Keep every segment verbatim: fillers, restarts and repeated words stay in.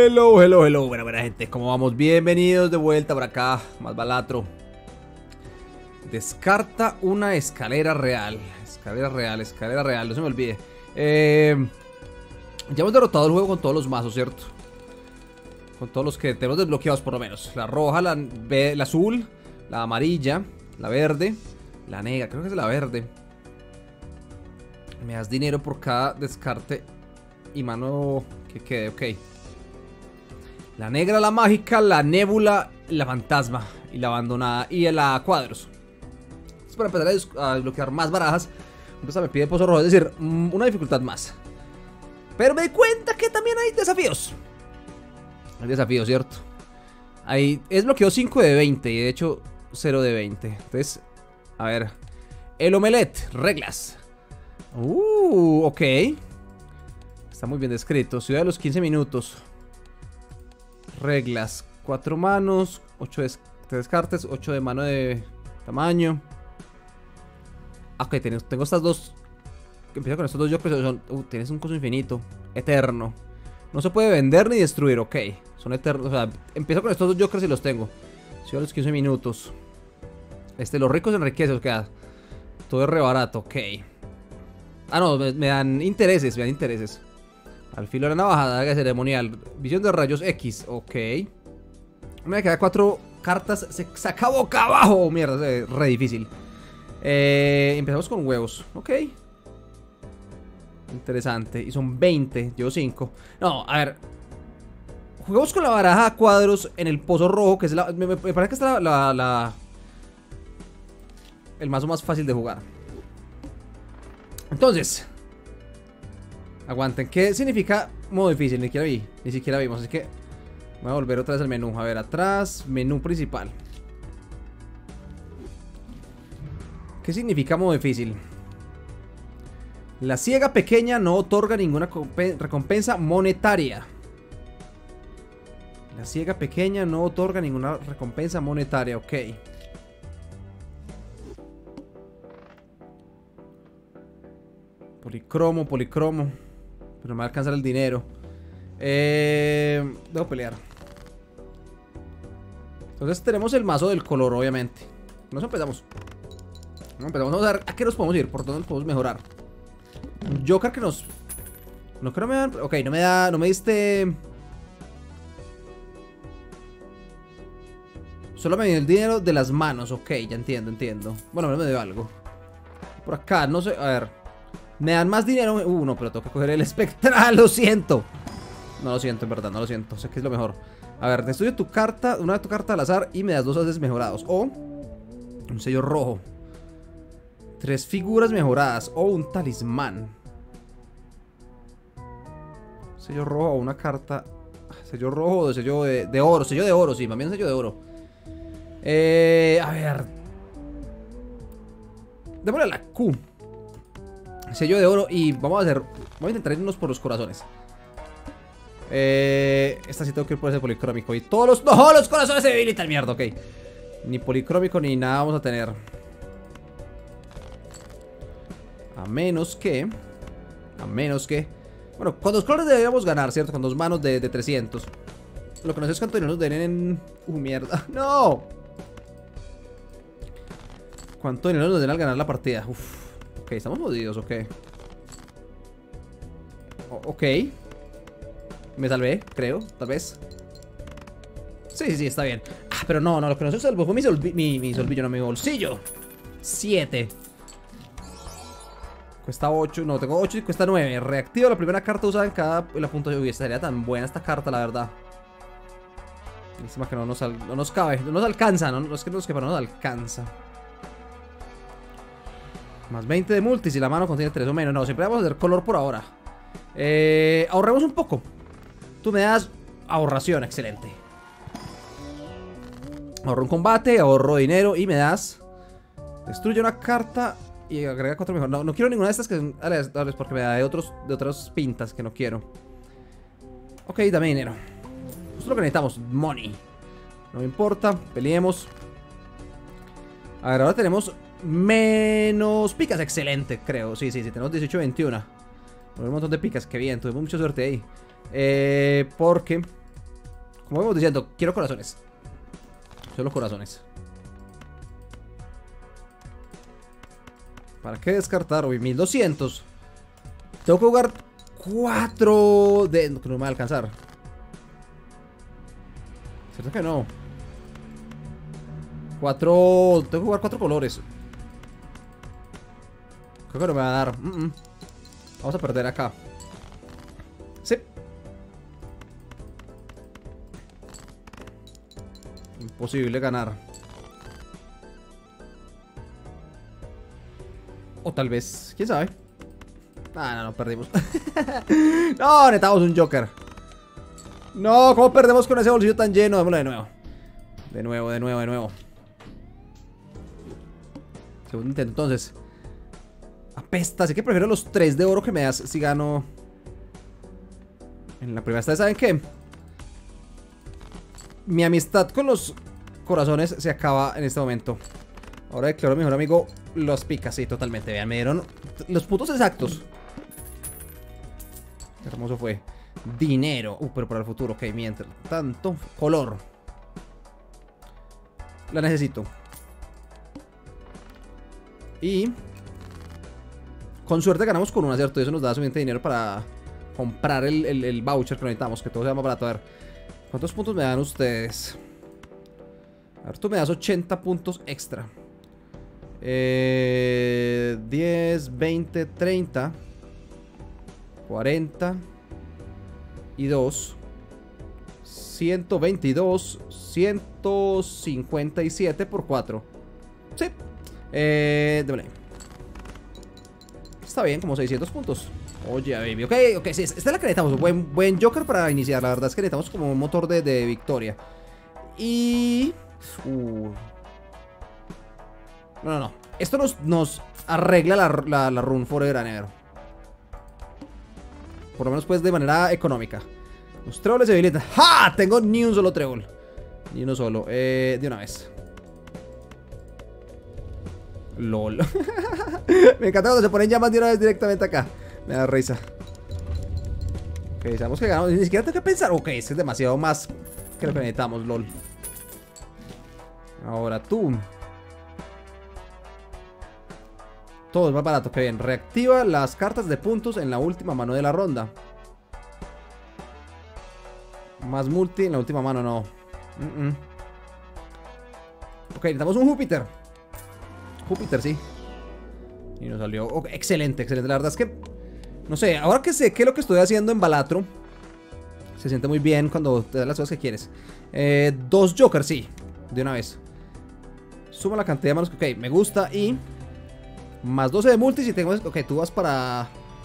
Hello, hello, hello, buena, buena gente, ¿cómo vamos? Bienvenidos de vuelta por acá, más balatro. Descarta una escalera real. Escalera real, escalera real, no se me olvide. eh, Ya hemos derrotado el juego con todos los mazos, ¿cierto? Con todos los que tenemos desbloqueados por lo menos. La roja, la, la azul, la amarilla, la verde, la negra, creo que es la verde. Me das dinero por cada descarte y mano que quede, ok. La negra, la mágica, la nébula, la fantasma y la abandonada y la cuadros. Es para empezar a, des a desbloquear más barajas. Entonces me pide el pozo rojo, es decir, una dificultad más. Pero me di cuenta que también hay desafíos. Hay desafíos, ¿cierto? Hay, es bloqueo cinco de veinte y de hecho cero de veinte. Entonces, a ver. El omelette, reglas. Uh, ok. Está muy bien descrito. Ciudad de los quince minutos. Reglas, cuatro manos, ocho des descartes, ocho de mano de tamaño. Ok, tengo, tengo estas dos. Que empieza con estos dos jokers. Son, uh, tienes un coso infinito, eterno. No se puede vender ni destruir, ok. Son eternos, o sea, empiezo con estos dos jokers y los tengo. Sigo a los quince minutos. Este, los ricos enriquecen, o sea, todo es re barato, ok. Ah, no, me, me dan intereses, me dan intereses. Al filo de la navaja, daga ceremonial. Visión de rayos X, ok. Me quedan cuatro cartas. Se saca boca abajo. Mierda, es re difícil. eh, Empezamos con huevos, ok. Interesante, y son veinte, llevo cinco. No, a ver. Juguemos con la baraja a cuadros en el pozo rojo, que es la... Me, me parece que está la, la, la... el mazo más fácil de jugar. Entonces... Aguanten, ¿qué significa modo difícil? Ni siquiera vi, ni siquiera vimos, así que voy a volver otra vez al menú. A ver, atrás, menú principal. ¿Qué significa modo difícil? La ciega pequeña no otorga ninguna recompensa monetaria. La ciega pequeña no otorga ninguna recompensa monetaria, ok. Policromo, policromo. Pero me va a alcanzar el dinero. Eh, debo pelear. Entonces tenemos el mazo del color, obviamente. Nos empezamos. No empezamos. Vamos a ver a qué nos podemos ir. Por dónde nos podemos mejorar. Un Joker que nos... No creo que me dan... Ok, no me da... No me diste... Solo me dio el dinero de las manos. Ok, ya entiendo, entiendo. Bueno, me dio algo. Por acá, no sé... A ver... Me dan más dinero. Uh, no, pero tengo que coger el espectral. Lo siento. No lo siento, en verdad, no lo siento. Sé que es lo mejor. A ver, te estudio tu carta. Una de tu carta al azar y me das dos haces mejorados. O un sello rojo. Tres figuras mejoradas. O un talismán. Sello rojo o una carta. Sello rojo o sello de, de oro. Sello de oro, sí, también sello de oro. Eh, a ver. Démosle a la Q. Sello de oro y vamos a hacer... Vamos a intentar irnos por los corazones. Eh, esta sí tengo que ir por ese policrómico. Y todos los... ¡No! Los corazones se debilitan, mierda, ok. Ni policrómico ni nada vamos a tener. A menos que... A menos que... Bueno, con dos colores deberíamos ganar, ¿cierto? Con dos manos de, de trescientos. Lo que no sé es cuánto dinero nos den en... Uh, mierda. ¡No! ¿Cuánto dinero nos den al ganar la partida? Uf. Ok, estamos jodidos, ok. O ok. Me salvé, creo, tal vez. Sí, sí, sí, está bien. Ah, pero no, no, lo que no se salvó fue mi, solvi mi, mi solvillo, no mi bolsillo. siete. Cuesta ocho, no, tengo ocho y cuesta nueve. Reactivo la primera carta usada en cada... En la punta de... Uy, estaría tan buena esta carta, la verdad. Encima que no nos, no nos cabe, no nos alcanza, no, no es que nos quepa, no nos alcanza. Más veinte de multi si la mano contiene tres o menos. No, siempre vamos a hacer color por ahora. eh, Ahorremos un poco. Tú me das ahorración, excelente. Ahorro un combate, ahorro dinero y me das... Destruye una carta y agrega cuatro mejor. No, no quiero ninguna de estas que son aleatorias porque me da de, otros, de otras pintas que no quiero. Ok, dame dinero. Esto es lo que necesitamos, money. No me importa, peleemos. A ver, ahora tenemos... Menos picas, excelente, creo. Sí, sí, sí, tenemos dieciocho veintiuno. Un montón de picas, qué bien, tuvimos mucha suerte ahí. Eh, porque como vamos diciendo, quiero corazones. Solo corazones. ¿Para qué descartar? Uy, mil doscientos. Tengo que jugar cuatro de... No, que no me va a alcanzar. ¿Cierto que no? Cuatro... Tengo que jugar cuatro colores. Creo que no me va a dar. Mm -mm. Vamos a perder acá. Sí. Imposible ganar. O tal vez, quién sabe. Ah, no, no, perdimos. No, necesitamos un Joker. No, ¿cómo perdemos con ese bolsillo tan lleno? Démoslo de nuevo. De nuevo, de nuevo, de nuevo. Segundo intento, entonces. Apesta, así que prefiero los tres de oro que me das si gano. En la primera esta, ¿saben qué? Mi amistad con los corazones se acaba en este momento. Ahora declaro a mi mejor amigo los picas, sí, totalmente. Vean, me dieron los puntos exactos. Qué hermoso fue. Dinero. Uh, pero para el futuro, ok, mientras tanto. Color. La necesito. Y con suerte ganamos con un acierto. Y eso nos da suficiente dinero para comprar el, el, el voucher que necesitamos. Que todo sea más barato. A ver, ¿cuántos puntos me dan ustedes? A ver, tú me das ochenta puntos extra. Eh, diez, veinte, treinta, cuarenta y dos, ciento veintidós, ciento cincuenta y siete por cuatro. Sí. Eh, déjame. Está bien, como seiscientos puntos. Oye, baby. Ok, ok, sí, esta es la que necesitamos. Buen, buen Joker para iniciar. La verdad es que necesitamos como un motor de, de victoria. Y... Uh... No, no, no. Esto nos, nos arregla la, la, la run forever and ever. Por lo menos pues de manera económica. Los tréboles se habilitan. ¡Ja! Tengo ni un solo trébol. Ni uno solo. Eh, de una vez. LOL. Me encanta cuando se ponen llamas de una vez directamente acá. Me da risa. Ok, sabemos que ganamos. Ni siquiera tengo que pensar. Ok, este es demasiado más que lo que necesitamos, LOL. Ahora tú. Todo es más barato, que bien. Reactiva las cartas de puntos en la última mano de la ronda. Más multi en la última mano, no. Mm -mm. Ok, necesitamos un Júpiter. Júpiter, sí. Y nos salió. Oh, excelente, excelente. La verdad es que, no sé, ahora que sé qué es lo que estoy haciendo en Balatro, se siente muy bien cuando te das las cosas que quieres. Eh, dos Jokers, sí. De una vez. Suma la cantidad de manos que, ok, me gusta. Y más doce de multis y tengo... Ok, tú vas para...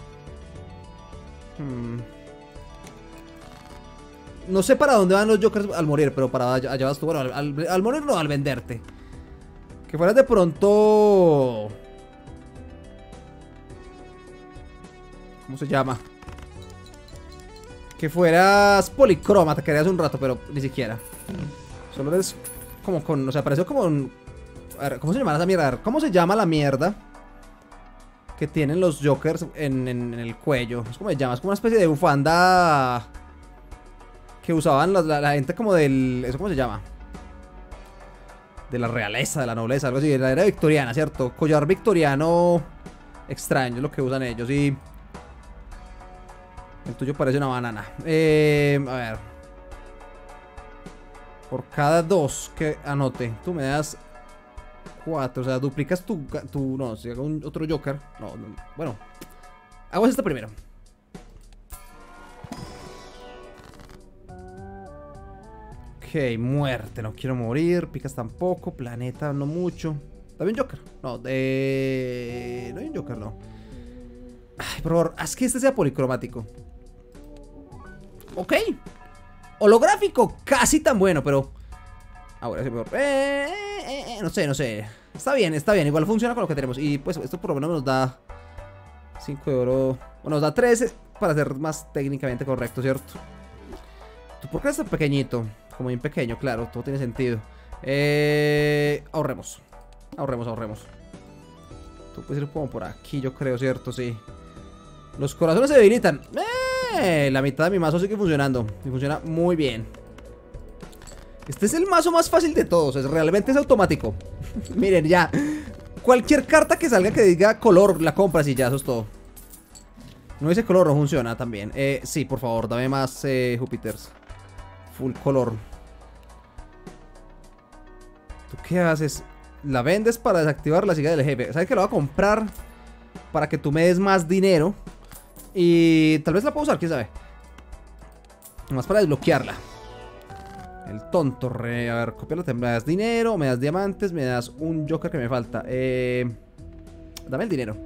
Hmm. No sé para dónde van los Jokers al morir, pero para allá, allá vas tú. Bueno, al, al, al morir no, al venderte. Que fueras de pronto... ¿Cómo se llama? Que fueras policroma, te quedarías un rato, pero ni siquiera. Solo eres como con... O sea, pareció como un... A ver, ¿cómo se llama esa mierda? ¿Cómo se llama la mierda que tienen los Jokers en, en, en el cuello? ¿Cómo se llama? Es como una especie de bufanda que usaban la, la, la gente como del... ¿Eso cómo se llama? De la realeza, de la nobleza, algo así. De la era victoriana, ¿cierto? Collar victoriano extraño es lo que usan ellos. Y el tuyo parece una banana. Eh, a ver. Por cada dos que anote, tú me das cuatro. O sea, duplicas tu... tu no, si hago un, otro Joker. No, no, bueno. Hago esta primero. Ok, muerte. No quiero morir. Picas tampoco. Planeta no mucho. Dame un Joker. No, de... No hay un Joker, no. Ay, por favor, haz que este sea policromático. Ok. Holográfico, casi tan bueno, pero... Ahora sí, peor. Eh, eh, eh, no sé, no sé. Está bien, está bien. Igual funciona con lo que tenemos. Y pues esto por lo menos nos da cinco de oro. Bueno, nos da trece para ser más técnicamente correcto, ¿cierto? ¿Tú por qué eres tan pequeñito? Como bien pequeño, claro. Todo tiene sentido. Eh, ahorremos. Ahorremos, ahorremos. Tú puedes ir como por aquí, yo creo, ¿cierto? Sí. Los corazones se debilitan. Eh, la mitad de mi mazo sigue funcionando. Y funciona muy bien. Este es el mazo más fácil de todos. Es, realmente es automático. Miren, ya. Cualquier carta que salga que diga color, la compras y ya, eso es todo. No dice color, no funciona también. Eh, sí, por favor, dame más eh, Júpiters. Full color. ¿Tú qué haces? La vendes para desactivar la silla del jefe. ¿Sabes que lo voy a comprar? Para que tú me des más dinero. Y tal vez la puedo usar, quién sabe. Nomás para desbloquearla. El tonto, re. A ver, copiarla. Me das dinero, me das diamantes, me das un Joker que me falta. Eh, dame el dinero.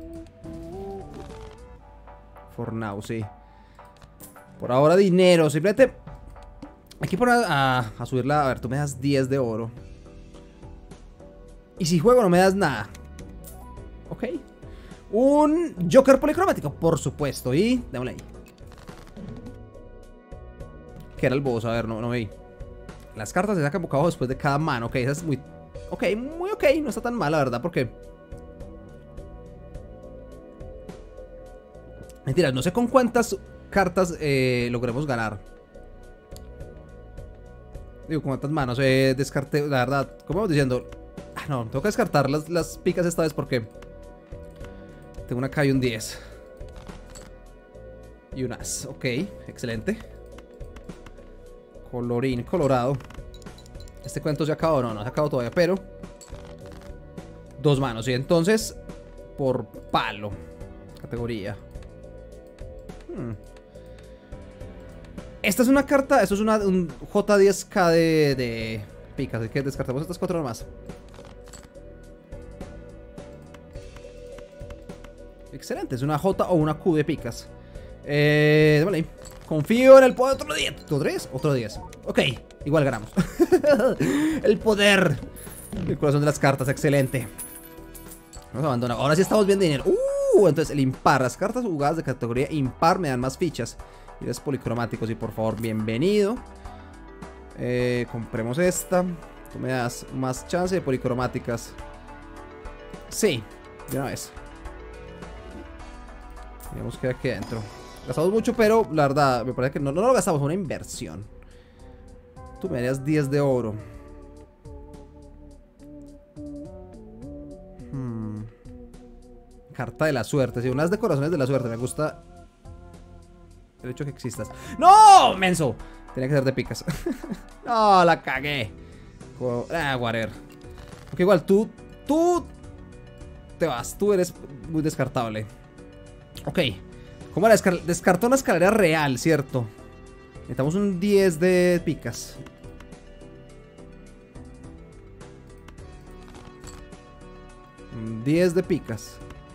For now, sí. Por ahora dinero. Simplemente hay que poner a, a subirla. A ver, tú me das diez de oro. Y si juego no me das nada. Ok. Un Joker policromático, por supuesto. Y démosle ahí. ¿Qué era el boss? A ver, no, no veí. Las cartas se sacan boca abajo después de cada mano. Ok, esa es muy... Ok, muy ok. No está tan mal, la verdad, porque... Mentira, no sé con cuántas cartas eh, logremos ganar. Digo, con cuántas manos eh, descarté, la verdad. Como vamos diciendo... Ah, no, tengo que descartar las, las picas esta vez porque... Tengo una K y un diez. Y un as. Ok, excelente. Colorín colorado. Este cuento se acabó, no, no se acabó todavía, pero dos manos, y entonces por palo. Categoría. hmm. Esta es una carta. Esto es una, un J diez K de, de picas. Así que descartamos estas cuatro nomás. Excelente, es una J o una Q de picas. Eh, vale. Confío en el poder. Otro diez. ¿Otro diez? Otro diez. Ok, igual ganamos. El poder. El corazón de las cartas, excelente. Vamos a abandonar. Ahora sí estamos bien de dinero. Uh, entonces el impar. Las cartas jugadas de categoría impar me dan más fichas. Y los policromáticos. Y por favor, bienvenido. Eh, compremos esta. Tú me das más chance de policromáticas. Sí, de una vez. Digamos que aquí adentro. Gastamos mucho, pero la verdad, me parece que no, no lo gastamos, una inversión. Tú me darías diez de oro. Hmm. Carta de la suerte. Sí, unas decoraciones de la suerte. Me gusta el hecho que existas. ¡No! ¡Menso! Tenía que ser de picas. No, la cagué. Ah, whatever. Porque igual tú, tú te vas. Tú eres muy descartable. Ok. ¿Cómo la descar descartó una escalera real, cierto? Necesitamos un diez de picas. Un diez de picas.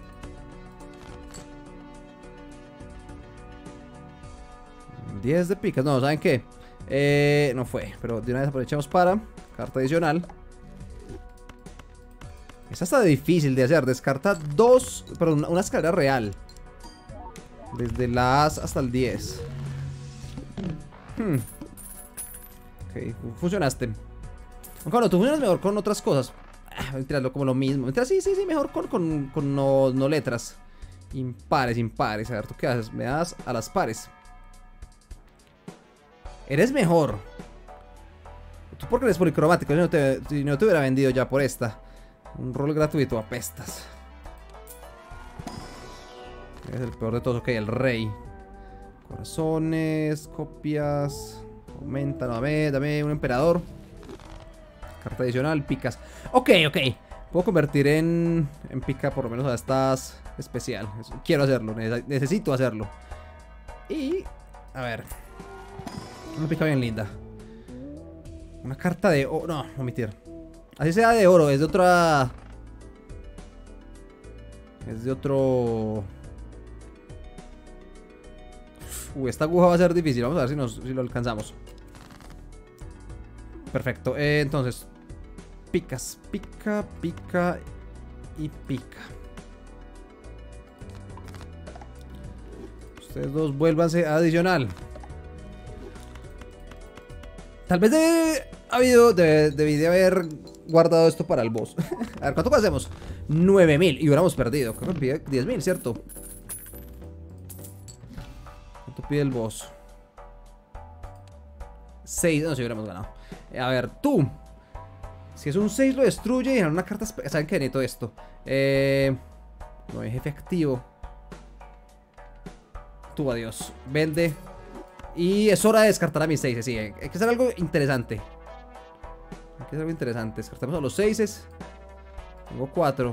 Un diez de picas. No, ¿saben qué? Eh, no fue. Pero de una vez aprovechamos para carta adicional. Esta está difícil de hacer. Descarta dos. Perdón, una, una escalera real. Desde la as hasta el diez. Hmm. Ok, funcionaste. Aunque bueno, tú funcionas mejor con otras cosas. Ah, voy a tirarlo como lo mismo. Sí, sí, sí, mejor con, con, con no, no letras. Impares, impares. A ver, ¿tú qué haces? Me das a las pares. Eres mejor. Tú porque eres policromático. Si no te, si no te hubiera vendido ya por esta. Un rol gratuito, apestas. Es el peor de todos, ok, el rey. Corazones, copias. Aumenta, no, dame, dame un emperador. Carta adicional, picas. Ok, ok. Puedo convertir en, en pica por lo menos a estas especial. Quiero hacerlo, necesito hacerlo. Y, a ver. Una pica bien linda. Una carta de oro, no, omitir. Así sea de oro, es de otra... Es de otro... Uy, esta aguja va a ser difícil. Vamos a ver si, nos, si lo alcanzamos. Perfecto. Eh, entonces, picas, pica, pica y pica. Ustedes dos vuélvanse a adicional. Tal vez debe, ha habido, debe, debí de haber guardado esto para el boss. A ver, ¿cuánto hacemos? nueve mil y hubiéramos perdido. Creo que pide diez mil, ¿cierto? ¿Cuánto pide el boss? seis, no, si hubiéramos ganado. Eh, a ver, tú. Si es un seis lo destruye y en una carta... ¿Saben qué? Necesito esto. Eh... No es efectivo. Tú, adiós. Vende. Y es hora de descartar a mis seis. Sí, hay que hacer algo interesante. Hay que hacer algo interesante. Descartamos a los seis. Tengo cuatro.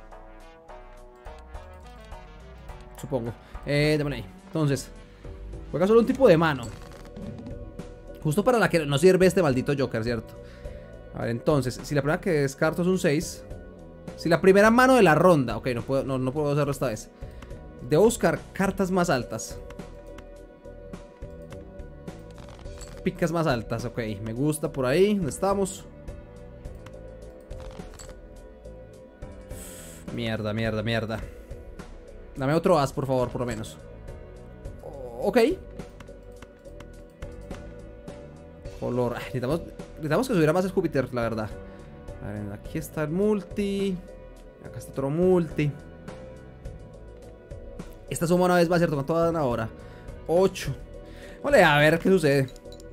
Supongo. Eh, démosle ahí. Entonces, juega solo un tipo de mano. Justo para la que no sirve este maldito Joker, ¿cierto? A ver, entonces, si la primera que descarto es un seis. Si la primera mano de la ronda. Ok, no puedo, no, no puedo hacerlo esta vez. Debo buscar cartas más altas. Picas más altas, ok. Me gusta por ahí. ¿Dónde estamos? Mierda, mierda, mierda. Dame otro as, por favor, por lo menos. Ok. Color. Ay, necesitamos, necesitamos que subiera más el Júpiter, la verdad. A ver, aquí está el multi. Acá está otro multi. Esta suma una vez va a ser, ¿cuánto dan ahora? ocho. Vale, a ver qué sucede.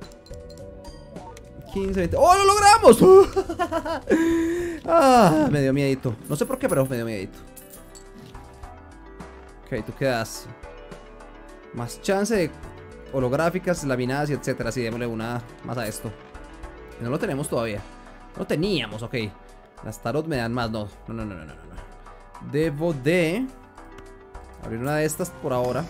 quince, veinte. ¡Oh, lo logramos! Ah, me dio miedito. No sé por qué, pero me dio miedito. Ok, tú quedas. Más chance de holográficas, laminadas y etcétera. Sí, démosle una más a esto. No lo tenemos todavía. No lo teníamos, ok. Las tarot me dan más, no. No, no, no, no, no, no. Debo de abrir una de estas por ahora.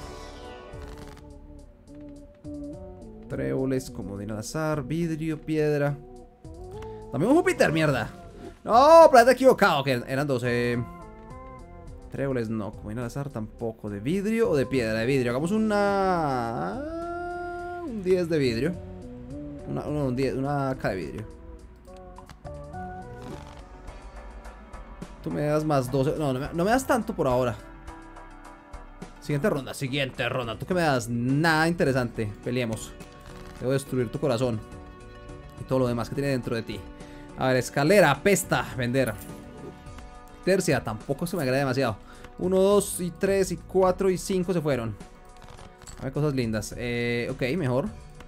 Tréboles, comodín al azar, vidrio, piedra. Dame un Júpiter, mierda. No, planeta equivocado. Ok, eran doce. Tréboles no, comodín al azar tampoco. ¿De vidrio o de piedra? De vidrio. Hagamos una... Un diez de vidrio. Una, una, un diez, una K de vidrio. Tú me das más doce. No, no me, no me das tanto por ahora. Siguiente ronda, siguiente ronda. ¿Tú qué me das? Nada interesante. Peleemos. Debo destruir tu corazón. Y todo lo demás que tiene dentro de ti. A ver, escalera, apesta. Vender. Tercia, tampoco se me agrada demasiado. uno, dos, y tres, y cuatro, y cinco se fueron. A ver, cosas lindas. Eh, ok, mejor.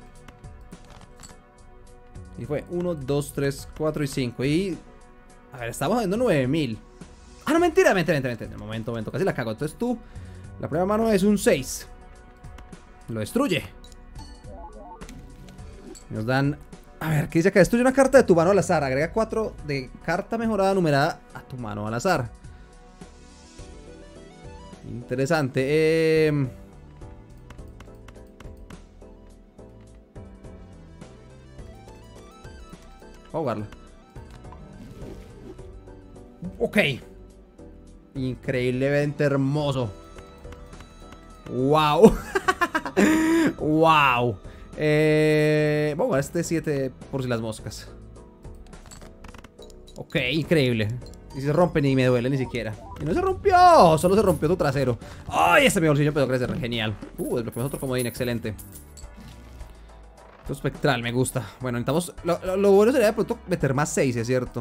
Y fue uno, dos, tres, cuatro y cinco. Y... A ver, estamos viendo nueve mil. Ah, no, mentira, mentira, mentira, mentira. Momento, momento, casi la cago. Entonces tú... La primera mano es un seis. Lo destruye. Nos dan... A ver, ¿qué dice acá? Destruye una carta de tu mano al azar. Agrega cuatro de carta mejorada numerada a tu mano al azar. Interesante. Eh... Voy a jugarla. Ok. Increíblemente hermoso. Wow. Wow. Eh, vamos a jugar este siete por si las moscas. Ok, increíble. Y se rompe ni me duele ni siquiera. Y no se rompió, solo se rompió tu trasero. Ay, este mi bolsillo empezó a crecer, genial. Uh, desbloqueamos otro comodín, excelente. Esto espectral, me gusta. Bueno, necesitamos, lo, lo, lo bueno sería de pronto meter más seis, es cierto.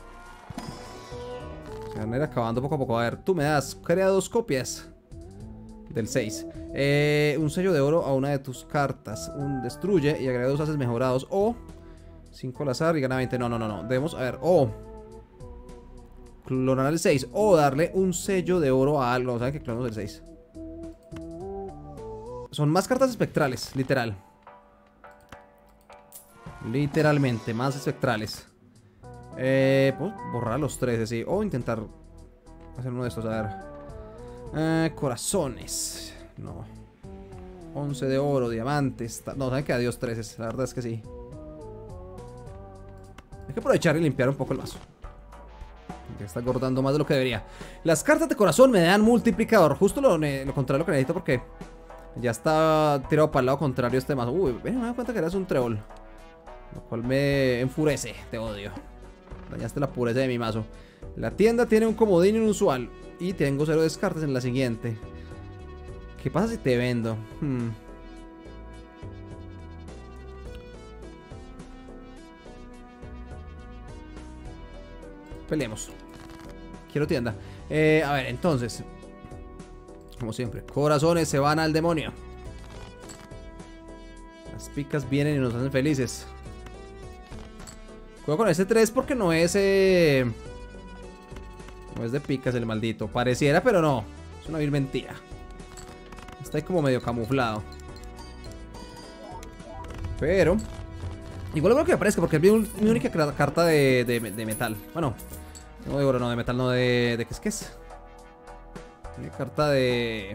Se van a ir acabando poco a poco. A ver, tú me das, crea dos copias del seis. Eh, un sello de oro a una de tus cartas. Un destruye y agrega dos haces mejorados. O cinco al azar y gana veinte. No, no, no, no. Debemos, a ver, o clonar el seis. O darle un sello de oro a algo. ¿Saben que clonamos el seis? Son más cartas espectrales, literal. Literalmente, más espectrales. Eh, ¿puedo borrar los tres así? O intentar hacer uno de estos, a ver. Eh, corazones. No. once de oro, diamantes. No, saben que adiós trece. La verdad es que sí. Hay que aprovechar y limpiar un poco el vaso. Que está engordando más de lo que debería. Las cartas de corazón me dan multiplicador. Justo lo, lo contrario de lo que necesito porque ya está tirado para el lado contrario este mazo. Uy, me doy cuenta que eres un trébol. Lo cual me enfurece. Te odio. Dañaste la pureza de mi mazo. La tienda tiene un comodín inusual. Y tengo cero descartes en la siguiente. ¿Qué pasa si te vendo? Hmm. Peleemos. Quiero tienda. Eh, a ver, entonces. Como siempre, corazones se van al demonio. Las picas vienen y nos hacen felices. Juego con ese tres porque no es... Eh... No es de picas el maldito. Pareciera, pero no. Es una vil mentira. Está ahí como medio camuflado. Pero... igual creo que aparezca porque es mi, mi única carta de, de, de metal. Bueno, no de oro, no de metal, no de... ¿De qué es que es? Mi carta de...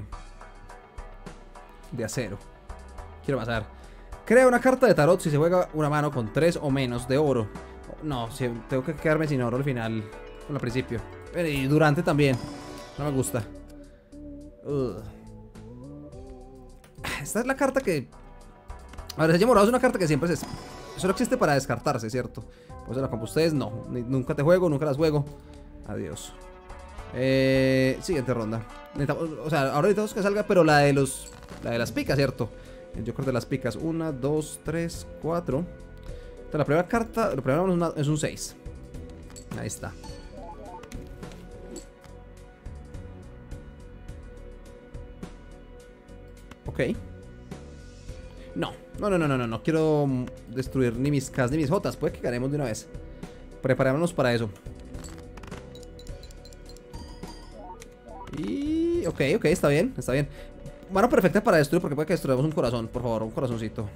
De acero. Quiero pasar. Crea una carta de tarot si se juega una mano con tres o menos de oro. No, si, tengo que quedarme sin oro al final. Al principio. Y durante también. No me gusta. Ugh. Esta es la carta que... A ver, Sello Morado es una carta que siempre se... Solo existe para descartarse, ¿cierto? Pues la compro ustedes, no. Ni, nunca te juego, nunca las juego. Adiós. Eh, siguiente ronda. O sea, ahora necesitamos que salga, pero la de los... La de las picas, ¿cierto? El Joker de las picas. Una, dos, tres, cuatro. Entonces, la primera carta... La primera es, una, es un seis. Ahí está. Ok. No, no, no, no, no, no, no quiero destruir ni mis Ks ni mis Jotas. Puede que ganemos de una vez. Preparémonos para eso. Y... ok, ok, está bien, está bien. Mano perfecta para destruir porque puede que destruyamos un corazón. Por favor, un corazoncito.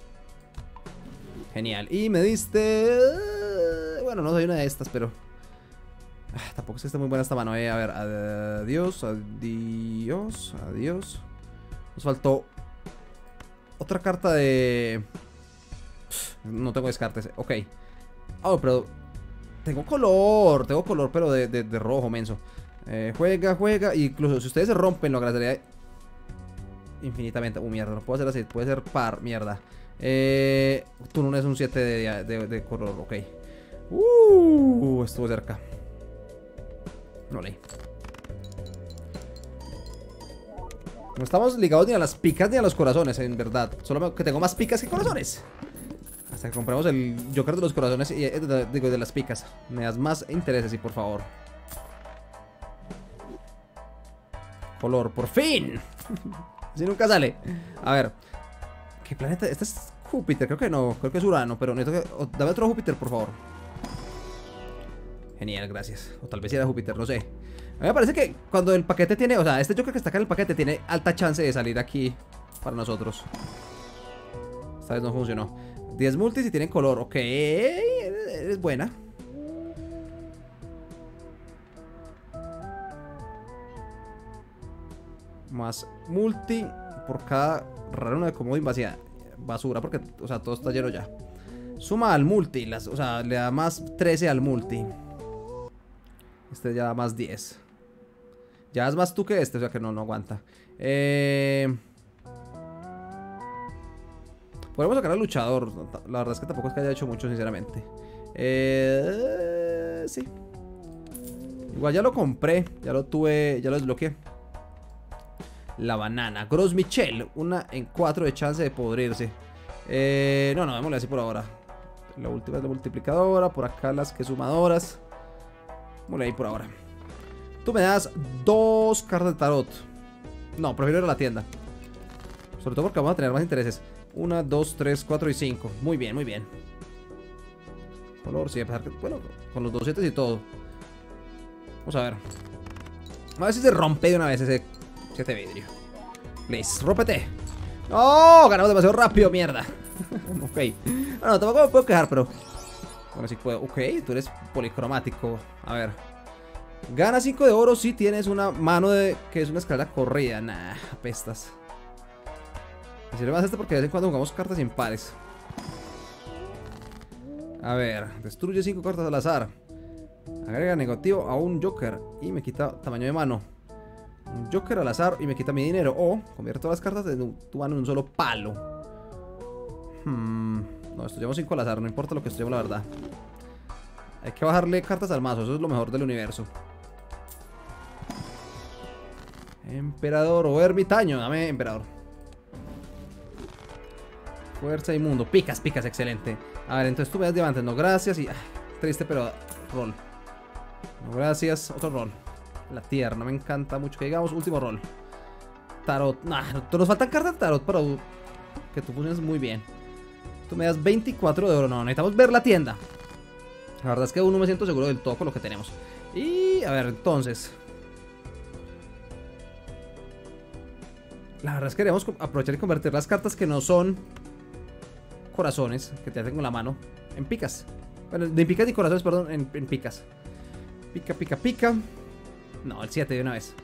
Genial. Y me diste... Bueno, no soy una de estas, pero... Ah, tampoco es que esté muy buena esta mano, eh. A ver, adiós, adiós, adiós. Nos faltó otra carta de... No tengo descartes, ok. Oh, pero... Tengo color, tengo color, pero de, de, de rojo, menso. eh, Juega, juega, incluso si ustedes se rompen lo agradecería infinitamente. Uh, mierda, no puedo hacer así, puede ser par, mierda. eh, Tú no es un siete de, de, de color, ok. Uh, estuvo cerca. No leí. No estamos ligados ni a las picas ni a los corazones, en verdad. Solo que tengo más picas que corazones. Hasta que compremos el Joker de los corazones y eh, de, digo, de las picas. Me das más intereses, sí, por favor. Color, por fin. Así nunca sale. A ver. ¿Qué planeta? Este es Júpiter, creo que no. Creo que es Urano, pero necesito que... Oh, dame otro Júpiter, por favor. Genial, gracias. O tal vez era Júpiter, no sé. A mí me parece que cuando el paquete tiene... O sea, este Joker que está acá en el paquete tiene alta chance de salir aquí para nosotros. Esta vez no funcionó. diez multis y tienen color. Ok, es buena. Más multi por cada raro de comodín vacía. Basura, porque, o sea, todo está lleno ya. Suma al multi, las, o sea, le da más trece al multi. Este ya da más diez. Ya es más tú que este, o sea que no, no aguanta. Eh... Podemos sacar al luchador. La verdad es que tampoco es que haya hecho mucho, sinceramente. Eh... Sí. Igual ya lo compré. Ya lo tuve, ya lo desbloqueé. La banana. Gros Michel. Una en cuatro de chance de podrirse. Eh... No, no, démosle así por ahora. La última es la multiplicadora. Por acá las que sumadoras. Démosle ahí por ahora. Tú me das dos cartas de tarot. No, prefiero ir a la tienda. Sobre todo porque vamos a tener más intereses. Una, dos, tres, cuatro y cinco. Muy bien, muy bien. Color, sí, a pesar que... Bueno, con los dos siete y todo. Vamos a ver. A ver si se rompe de una vez ese siete vidrio. Please, rómpete. ¡No! Ganamos demasiado rápido, mierda. Ok. Bueno, tampoco me puedo quejar, pero... Bueno, sí puedo. Ok, tú eres policromático. A ver. Gana cinco de oro si tienes una mano de... que es una escalera corrida. Nah, apestas. Me sirve más este porque de vez en cuando jugamos cartas impares. A ver, destruye cinco cartas al azar. Agrega negativo a un Joker y me quita tamaño de mano. Un Joker al azar y me quita mi dinero. O convierte todas las cartas de tu mano en un solo palo. Hmm, no, estudiamos cinco al azar, no importa lo que estudiemos, la verdad. Hay que bajarle cartas al mazo, eso es lo mejor del universo. Emperador o ermitaño, dame emperador. Fuerza inmundo, picas, picas, excelente. A ver, entonces tú me das diamantes, no gracias. Y ay, triste, pero rol. No gracias, otro rol. La tierra, no me encanta mucho que digamos. Último rol. Tarot, nah, nos faltan cartas de tarot para que tú funciones muy bien. Tú me das veinticuatro de oro, no, necesitamos ver la tienda. La verdad es que aún no me siento seguro del todo con lo que tenemos. Y a ver, entonces, la verdad es que queremos aprovechar y convertir las cartas que no son corazones, que te hacen con la mano, en picas. Bueno, de picas y corazones, perdón, en, en picas. Pica, pica, pica. No, el siete de una vez.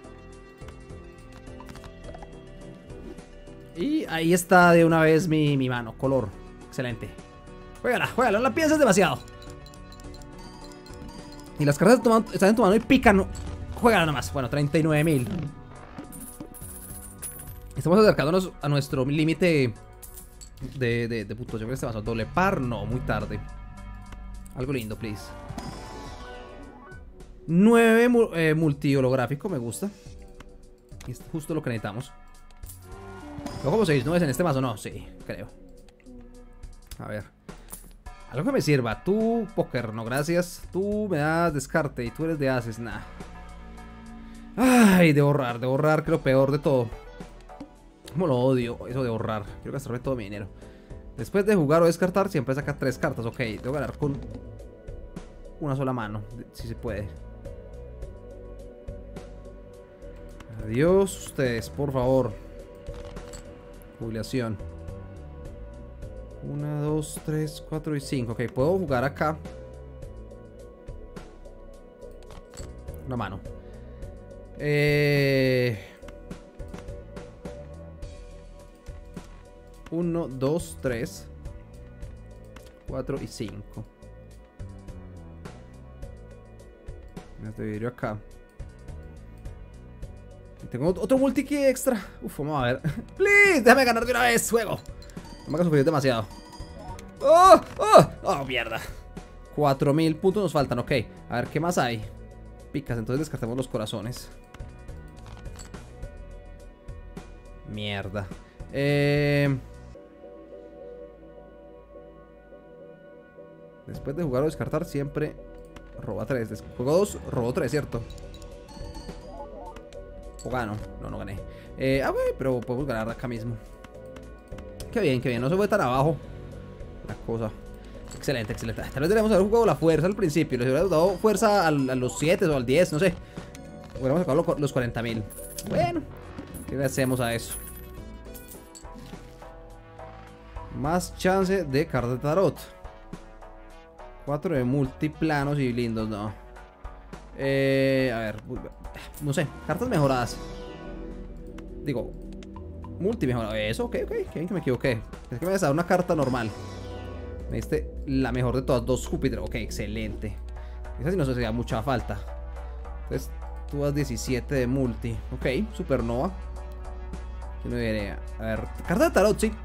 Y ahí está de una vez mi, mi mano, color. Excelente. Juégala, juégala, no la pienses demasiado. Y las cartas están en tu mano y pican. Juégala nomás. Bueno, treinta y nueve mil. Estamos acercándonos a nuestro límite de, de, de puntuación en este mazo. Doble par, no, muy tarde. Algo lindo, please. nueve eh, multi holográfico, me gusta. Es justo lo que necesitamos. ¿Tengo como seis nueve en este mazo? No, sí, creo. A ver. Algo que me sirva. Tú, póker, no, gracias. Tú me das descarte y tú eres de ases, nah. Ay, de ahorrar, de ahorrar, que lo peor de todo. Como lo odio, eso de ahorrar. Quiero gastarme todo mi dinero. Después de jugar o descartar, siempre saca tres cartas. Ok, tengo que ganar con una sola mano, si se puede. Adiós ustedes, por favor. Jubilación. Una, dos, tres, cuatro y cinco. Ok, puedo jugar acá. Una mano. Eh... Uno, dos, tres, cuatro y cinco. Este vidrio acá. Y tengo otro multi-key extra. Uf, vamos a ver. Please, déjame ganar de una vez, juego. No me hagas sufrir demasiado. ¡Oh! ¡Oh! ¡Oh, mierda! cuatro mil puntos nos faltan, ok. A ver, ¿qué más hay? Picas, entonces descartemos los corazones. Mierda. Eh... Después de jugar o descartar, siempre roba tres. Juego dos, robo tres, ¿cierto? O gano. No, no gané. Eh, ah, güey, pero podemos ganar acá mismo. Qué bien, qué bien. No se fue tan abajo la cosa. Excelente, excelente. Tal vez deberíamos haber jugado la fuerza al principio. Les hubiéramos dado fuerza al, a los siete o al diez, no sé. Hubiéramos sacado los cuarenta mil. Bueno, ¿qué le hacemos a eso? Más chance de carta de tarot. cuatro de multiplanos y lindos, no. Eh, a ver, no sé, cartas mejoradas. Digo, multi mejorado. Eso, ok, ok, qué bien que me equivoqué. Es que me vas a dar una carta normal. Me diste la mejor de todas, dos Júpiter. Ok, excelente. Esa sí nos hacía mucha falta. Entonces, tú vas diecisiete de multi. Ok, supernova. Yo no diré. A ver, carta de tarot, sí.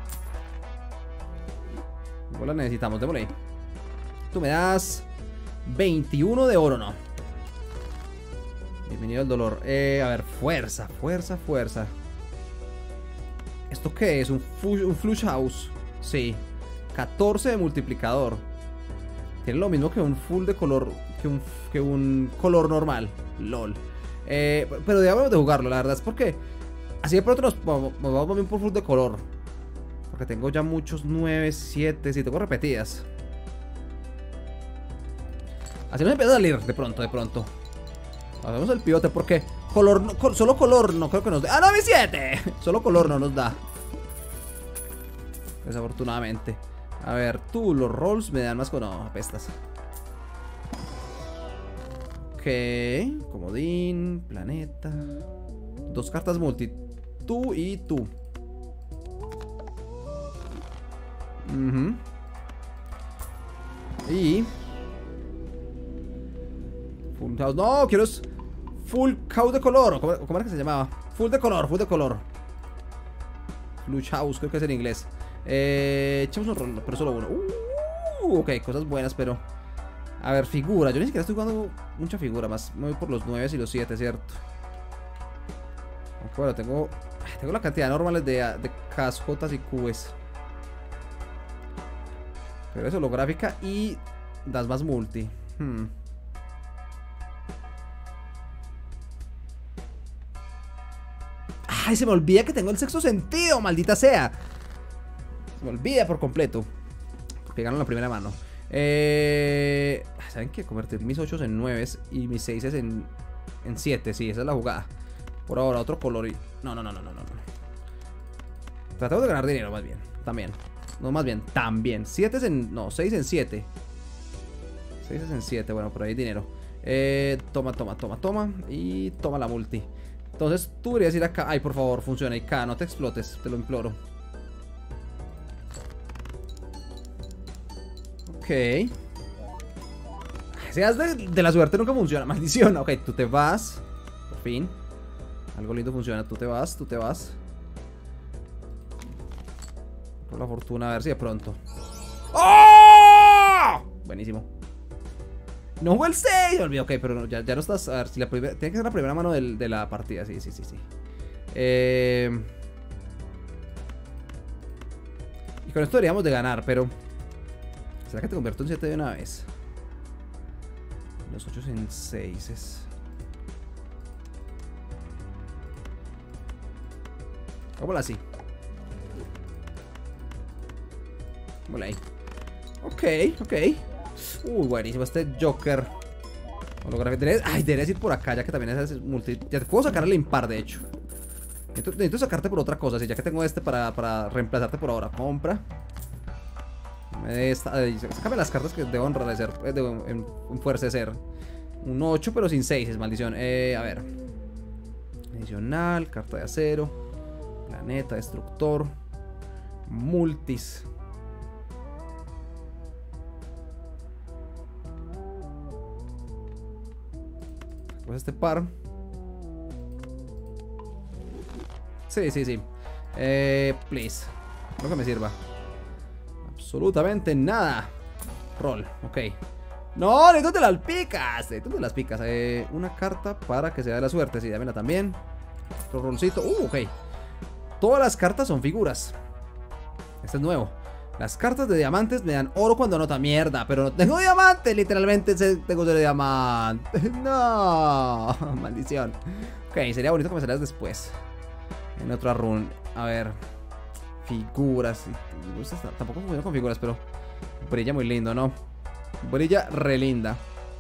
Igual la necesitamos, démosle ahí. Tú me das veintiuno de oro, ¿no? Bienvenido al dolor. Eh, a ver, fuerza, fuerza, fuerza. ¿Esto qué es? Un, un Flush House. Sí. catorce de multiplicador. Tiene lo mismo que un full de color. Que un, que un color normal. LOL. Eh, pero debemos de jugarlo, la verdad. Es porque así de pronto nos, nos vamos bien por full de color. Porque tengo ya muchos nueve, siete. Sí, tengo repetidas. Así nos empieza a salir de pronto, de pronto. Hacemos el pivote porque color, no, col, solo color no creo que nos dé. ¡Ah, no, mi siete! Solo color no nos da. Desafortunadamente. A ver, tú, los rolls me dan más con... No, apestas. Ok. Comodín, planeta. Dos cartas multi. Tú y tú. Uh-huh. Y... Full house. No, quiero es full house de color. ¿Cómo, ¿Cómo era que se llamaba? Full de color, full de color. Flush house, creo que es en inglés. Eh, echamos un rol, pero solo uno. Uh, ok, cosas buenas, pero... A ver, figura. Yo ni siquiera estoy jugando mucha figura. Más me voy por los nueve y los siete, ¿cierto? Bueno, tengo... Tengo la cantidad normales de, de Ks, Jotas y Qs. Pero es holográfica y das más multi. Hmm. Ay, se me olvida que tengo el sexto sentido, maldita sea. Se me olvida por completo. Pegaron la primera mano. Eh, ¿Saben qué? Convertir mis ocho en nueve y mis seis en, en siete. Sí, esa es la jugada. Por ahora, otro color y... No, no, no, no, no, no. Tratamos de ganar dinero, más bien. También. No, más bien, también. siete en... No, seis en siete. seis en siete. Bueno, por ahí dinero. Eh, toma, toma, toma, toma. Y toma la multi. Entonces, tú deberías ir acá. Ay, por favor, funciona. Y acá, no te explotes. Te lo imploro. Ok. Seas de, de la suerte nunca funciona. Maldición. Ok, tú te vas. Por fin. Algo lindo funciona. Tú te vas, tú te vas. Por la fortuna, a ver si de pronto. ¡Oh! Buenísimo. No jugó el seis. Me olvidé. Ok, pero no, ya, ya no estás. A ver, si la primera. Tiene que ser la primera mano del, de la partida. Sí, sí, sí, sí. Eh... Y con esto deberíamos de ganar, pero... ¿Será que te convierto en siete de una vez? Los ocho en seis es... Vámonos así. Vámonos ahí. Ok, ok. Uy, buenísimo este Joker. Holografía. Ay, deberías ir por acá, ya que también es multi. Ya te puedo sacar el impar, de hecho. Necesito, necesito sacarte por otra cosa, así ya que tengo este para, para reemplazarte por ahora. Compra. Esta, eh, sácame las cartas que debo enrarecer, eh, debo enfuercecer. Un ocho, pero sin seis, es maldición. Eh, a ver. Adicional, carta de acero. Planeta, destructor. Multis. Pues este par. Sí, sí, sí. Eh, please. No que me sirva. Absolutamente nada. Roll, ok. No, necesito de las picas. Necesito de las picas. Eh, una carta para que sea de la suerte. Sí, dámela también. Otro rollcito. Uh, ok. Todas las cartas son figuras. Este es nuevo. Las cartas de diamantes me dan oro cuando anota. Mierda, pero no tengo diamante. Literalmente tengo cero diamante. No, maldición. Ok, sería bonito que me salieras después. En otra run. A ver. Figuras. Tampoco funciona con figuras, pero brilla muy lindo, ¿no? Brilla re linda.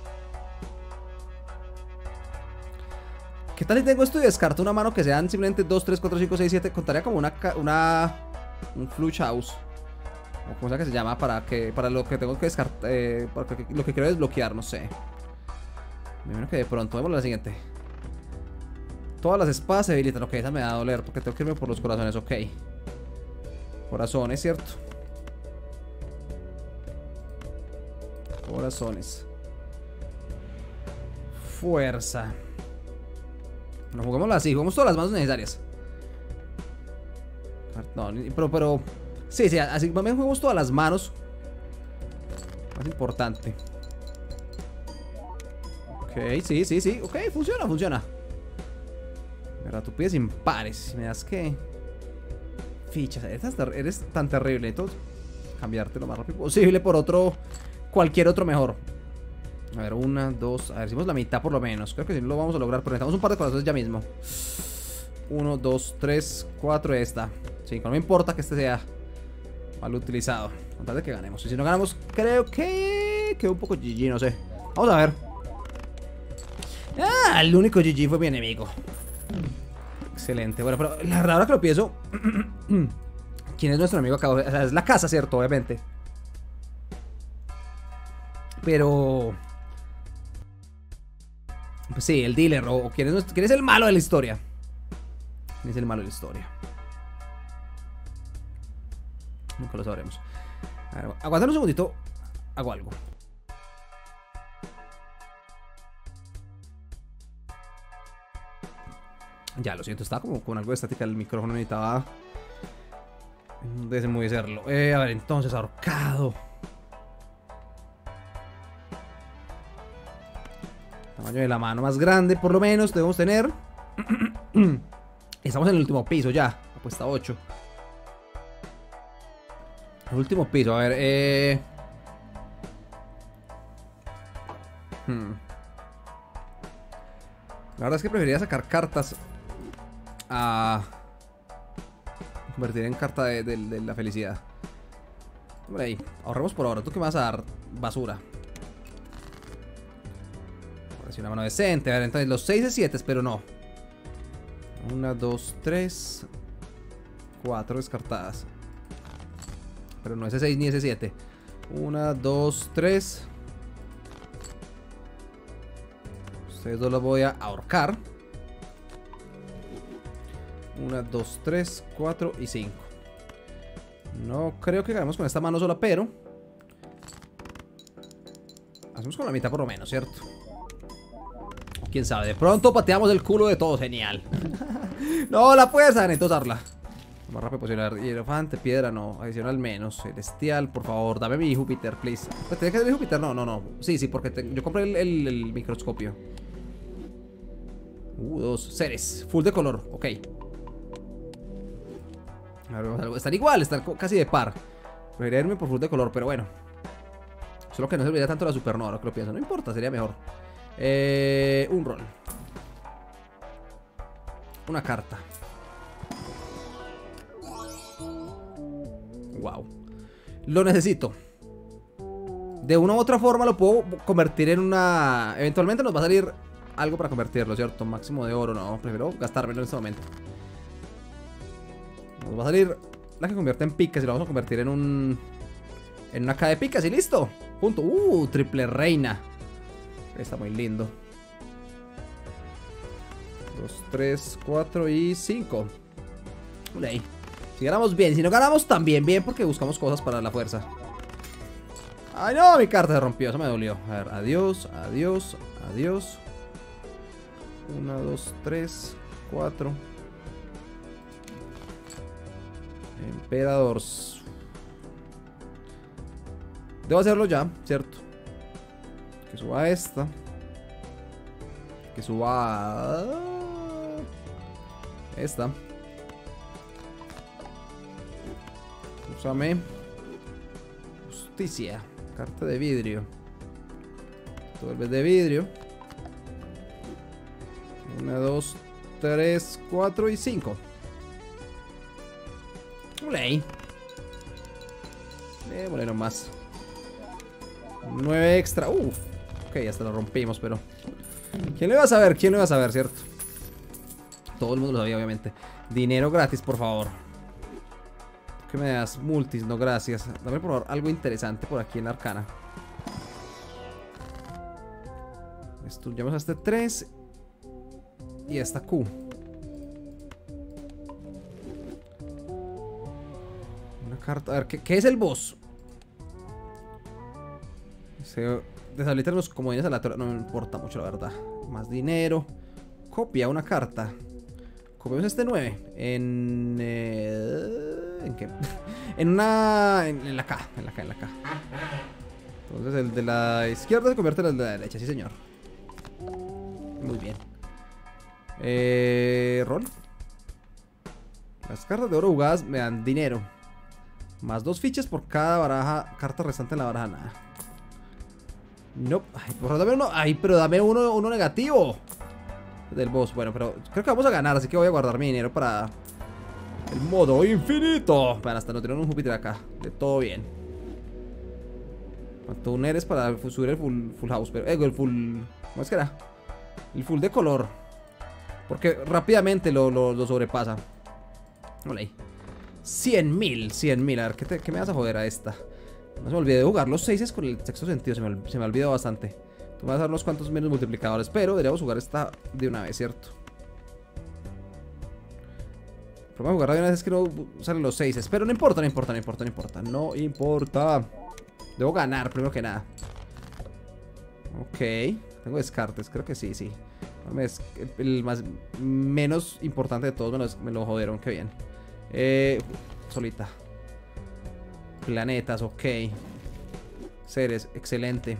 ¿Qué tal si tengo esto y descarto una mano que sean simplemente dos, tres, cuatro, cinco, seis, siete? Contaría como una, una un flush house, o como sea que se llama, para que para lo que tengo que descartar, eh, para que, lo que quiero desbloquear, no sé. Me imagino que de pronto vemos la siguiente. Todas las espadas se habilitan. Ok, esa me da a doler porque tengo que irme por los corazones. Ok. Corazones, ¿cierto? Corazones. Fuerza. No, juguémosla así, jugamos todas las manos necesarias. No, pero, pero... Sí, sí, así también jugamos todas las manos. Más importante. Ok, sí, sí, sí. Ok, funciona, funciona. Pero tú pides impares. Me das que... Fichas, eres, eres tan terrible. Entonces, cambiarte lo más rápido posible por otro... Cualquier otro mejor. A ver, una, dos... A ver, hicimos la mitad por lo menos. Creo que sí lo vamos a lograr, pero necesitamos un par de corazones ya mismo. Uno, dos, tres, cuatro, esta. Sí, no me importa que este sea mal utilizado. Con tal de que ganemos. Y si no ganamos, creo que quedó un poco G G, no sé. Vamos a ver. Ah, el único G G fue mi enemigo. Excelente. Bueno, pero la verdad, ahora que lo pienso, ¿quién es nuestro amigo acá? O sea, es la casa, ¿cierto? Obviamente. Pero... Pues sí, el dealer. O quién es, nuestro, quién es el malo de la historia. ¿Quién es el malo de la historia? Nunca lo sabremos. A ver, aguantad un segundito. Hago algo. Ya, lo siento, estaba como con algo de estática el micrófono, necesitaba desenmudecerlo. Eh, a ver, entonces, ahorcado. Tamaño de la mano más grande, por lo menos, debemos tener. Estamos en el último piso ya. Apuesta ocho. El último piso, a ver, eh... Hmm. La verdad es que preferiría sacar cartas a convertir en carta de, de, de la felicidad. Hombre, ahí. Ahorremos por ahora. ¿Tú qué me vas a dar? Basura. Ahora sí, una mano decente. A ver, entonces los seis de siete, pero no. Una, dos, tres. Cuatro descartadas. Pero no ese seis ni ese siete. Una, dos, tres. Ustedes dos los voy a ahorcar. Una, dos, tres, cuatro y cinco. No creo que ganemos con esta mano sola, pero hacemos con la mitad por lo menos, ¿cierto? Quién sabe, de pronto pateamos el culo de todos, genial. No, la fuerza, necesito usarla lo más rápido posible. A ver, hierofante, piedra, no, adicional menos. Celestial, por favor, dame mi Júpiter, please. ¿Tiene que ser mi Júpiter? No, no, no. Sí, sí, porque te, yo compré el, el, el microscopio. Uh, dos seres, full de color, ok. A ver, están igual, están casi de par. Preferiría irme por full de color, pero bueno. Solo que no serviría tanto la supernova, lo que lo pienso. No importa, sería mejor. Eh, un rol. Una carta. Wow. Lo necesito. De una u otra forma lo puedo convertir en una... Eventualmente nos va a salir algo para convertirlo, ¿cierto? Máximo de oro, no. Prefiero gastármelo en este momento. Nos va a salir la que convierte en picas y lo vamos a convertir en un... En una K de picas y listo. Punto. Uh, triple reina. Está muy lindo. Dos, tres, cuatro y cinco. Uley. Si ganamos bien, si no ganamos también bien porque buscamos cosas para la fuerza. Ay no, mi carta se rompió, eso me dolió. A ver, adiós, adiós, adiós. Una, dos, tres, cuatro. Emperador. Debo hacerlo ya, ¿cierto? Que suba esta. Que suba esta. Úsame justicia. Carta de vidrio. Tú vuelves de vidrio. Una, dos, tres, cuatro y cinco. Uley. Démosle nomás. nueve extra. Uff. Ok, hasta lo rompimos, pero ¿quién lo iba a saber? ¿Quién lo iba a saber, cierto? Todo el mundo lo sabía, obviamente. Dinero gratis, por favor. ¿Qué me das? Multis, no gracias. Dame por favor algo interesante por aquí en la arcana. Destruyamos a este tres. Y esta Q. Una carta. A ver, ¿qué, qué es el boss? Se deshabilitan los comodines aleatorios. No me importa mucho, la verdad. Más dinero. Copia una carta. Copiamos este nueve. En... Eh, ¿En qué? En una... En, en la K. En la K, en la K. Entonces el de la izquierda se convierte en el de la derecha. Sí, señor. Muy bien. Eh... Rol. Las cartas de oro jugadas me dan dinero. Más dos fichas por cada baraja. Carta restante en la baraja. Nada. No. Nope. Ay, por favor, dame uno. Ay, pero dame uno, uno negativo. Del boss. Bueno, pero creo que vamos a ganar. Así que voy a guardar mi dinero para el modo infinito. Para hasta no tener un Júpiter acá. De todo bien. ¿Cuánto un eres para subir el full, full house? Pero, eh, el full... ¿Cómo es que era? El full de color. Porque rápidamente lo, lo, lo sobrepasa. Hola ahí. cien mil. cien mil. A ver, ¿qué, te, ¿qué me vas a joder a esta? No se me olvide de jugar los seis con el sexto sentido. Se me, se me ha olvidado bastante. Tú me vas a dar unos cuantos menos multiplicadores. Pero deberíamos jugar esta de una vez, ¿cierto? El problema de jugar de una vez es que no salen los seis. Pero no importa, no importa, no importa, no importa. No importa. Debo ganar, primero que nada. Ok. Tengo descartes, creo que sí, sí. El, el más menos importante de todos me lo, me lo jodieron, qué bien. Eh, solita. Planetas, ok. Seres, excelente.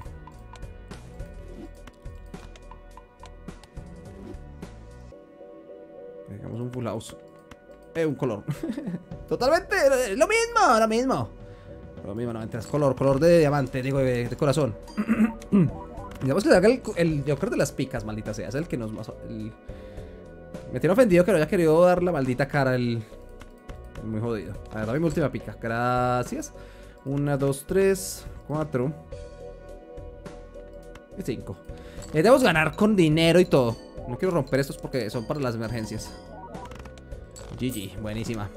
Dejamos un full house. Eh, un color. Totalmente lo mismo, lo mismo. Lo mismo, no mentiras. Color, color de diamante, digo, de, de corazón. Digamos que le haga el, el Joker de las picas, maldita sea. Es el que nos... El... Me tiene ofendido que no haya querido dar la maldita cara el... el muy jodido. A ver, dame mi última pica. Gracias. Una, dos, tres, cuatro y cinco. Eh, debemos ganar con dinero y todo. No quiero romper estos porque son para las emergencias. G G, buenísima.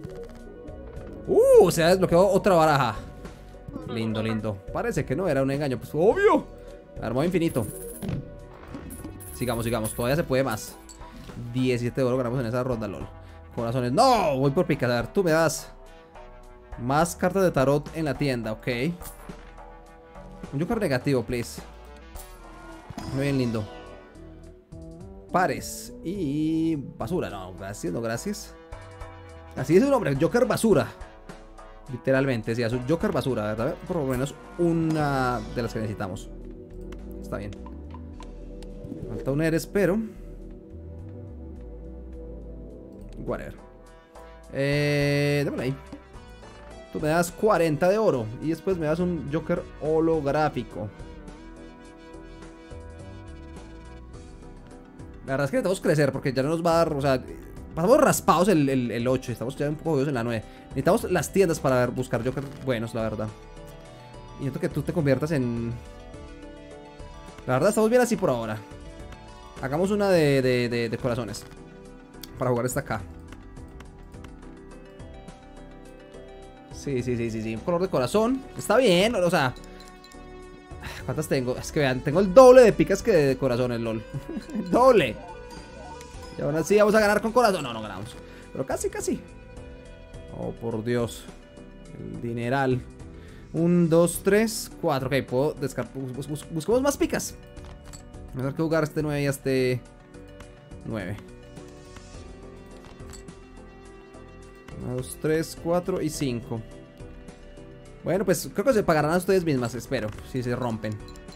Uh, se ha desbloqueado otra baraja. Lindo, lindo. Parece que no era un engaño, pues obvio. Armó infinito. Sigamos, sigamos, todavía se puede más. diecisiete de oro ganamos en esa ronda, lol. Corazones, no, voy por picas. A ver, tú me das más cartas de tarot en la tienda, ok. Un joker negativo, please. Muy bien, lindo. Pares y basura, no, gracias, no, gracias. Así es el nombre, joker basura. Literalmente, sí, es un joker basura, ¿verdad? Por lo menos una de las que necesitamos. Está bien. Falta un Eres, pero whatever. Eh, démosle ahí. Tú me das cuarenta de oro y después me das un joker holográfico. La verdad es que necesitamos crecer porque ya no nos va a dar, o sea, pasamos raspados el, el, el ocho, estamos ya un poco jodidos en la nueve. Necesitamos las tiendas para ver, buscar jokers buenos, la verdad. Y siento que tú te conviertas en... La verdad estamos bien así por ahora. Hagamos una de, de, de, de corazones para jugar esta acá. Sí, sí, sí, sí, sí. Un color de corazón. Está bien, o sea... ¿Cuántas tengo? Es que vean, tengo el doble de picas que de corazones, lol. El doble. Y aún así vamos a ganar con corazón. No, no ganamos. Pero casi, casi. Oh, por Dios. El dineral. Un, dos, tres, cuatro. Ok, puedo descartar. Bus bus busquemos más picas. Vamos a ver qué jugar este nueve y este nueve. uno, dos, tres, cuatro y cinco. Bueno, pues creo que se pagarán a ustedes mismas, espero, si se rompen.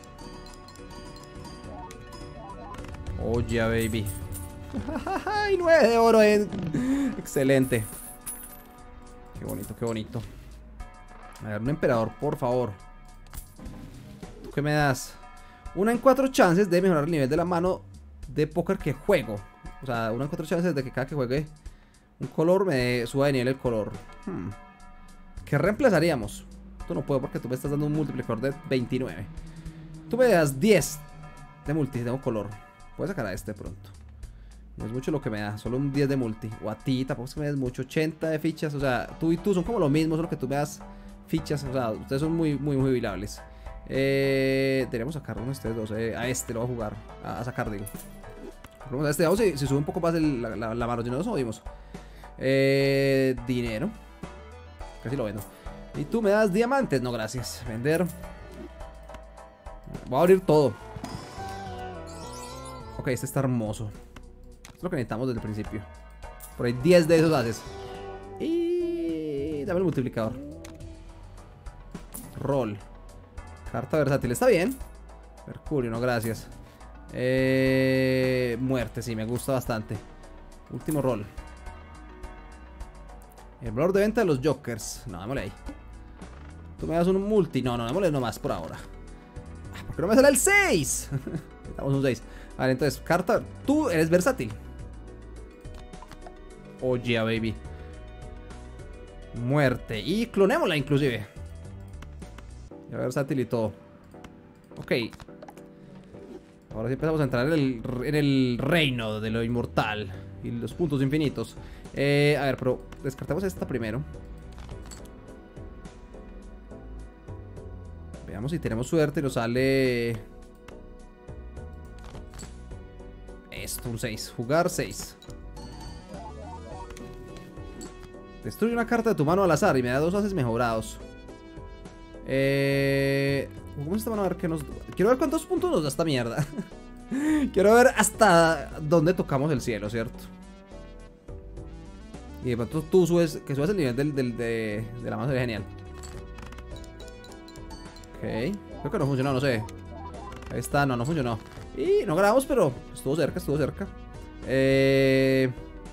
Oh, yeah, baby. ¡Ay, nueve de oro! Eh. Excelente. Qué bonito, qué bonito. A ver, un emperador, por favor. ¿Tú qué me das? Una en cuatro chances de mejorar el nivel de la mano de póker que juego. O sea, una en cuatro chances de que cada que juegue un color me suba de nivel el color. Hmm. ¿Qué reemplazaríamos? Tú no puedo porque tú me estás dando un multiplicador de veintinueve. Tú me das diez de multi si tengo color. Puedes sacar a este pronto. No es mucho lo que me da, solo un diez de multi. O a ti, tampoco es que me des mucho. ochenta de fichas, o sea, tú y tú son como lo mismo, solo que tú me das fichas. O sea, ustedes son muy, muy, muy jubilables. Eh, deberíamos sacar uno de ustedes dos. Eh, a este lo voy a jugar, a, a sacar, digo. Vamos a este, vamos si, si sube un poco más el, la, la, la mano, si no nos jodimos. Eh, dinero. Casi lo vendo. Y tú me das diamantes. No, gracias. Vender. Voy a abrir todo. Ok, este está hermoso. Esto es lo que necesitamos desde el principio. Por ahí diez de esos haces. Y... dame el multiplicador. Roll. Carta versátil. Está bien. Mercurio, no, gracias. Eh... Muerte, sí, me gusta bastante. Último roll. El valor de venta de los jokers. No, démosle ahí. Tú me das un multi. No, no, démosle nomás por ahora. ¿Por qué no me sale el seis? Necesitamos un seis. A ver, entonces, carta. Tú eres versátil. Oh, yeah, baby. Muerte. Y clonémosla, inclusive. Ya versátil y todo. Ok. Ahora sí empezamos a entrar en el, en el reino de lo inmortal. Y los puntos infinitos. Eh, a ver, pero descartamos esta primero. Veamos si tenemos suerte y nos sale... esto, un seis. Jugar seis. Destruye una carta de tu mano al azar y me da dos haces mejorados. Eh... Juguemos esta mano a ver qué nos... Quiero ver cuántos puntos nos da esta mierda. Quiero ver hasta dónde tocamos el cielo, ¿cierto? Y de pronto tú subes, que subas el nivel del, del, de, de la mano sería genial. Ok, creo que no funcionó, no sé. Ahí está, no, no funcionó. Y no grabamos, pero estuvo cerca, estuvo cerca. Eh...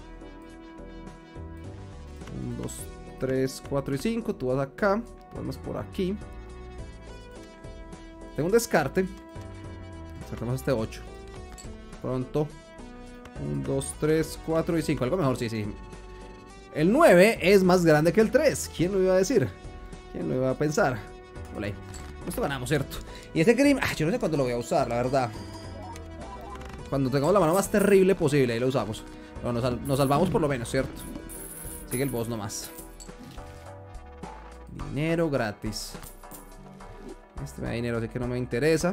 uno, dos, tres, cuatro y cinco. Tú vas acá, tú vas por aquí. Tengo un descarte. Descartamos este ocho. Pronto. uno, dos, tres, cuatro y cinco. Algo mejor, sí, sí. El nueve es más grande que el tres. ¿Quién lo iba a decir? ¿Quién lo iba a pensar? Olé. Esto ganamos, ¿cierto? Y ese Grim, ah, yo no sé cuándo lo voy a usar, la verdad. Cuando tengamos la mano más terrible posible, ahí lo usamos. Pero nos, sal nos salvamos por lo menos, ¿cierto? Sigue el boss nomás. Dinero gratis. Este me da dinero, así que no me interesa.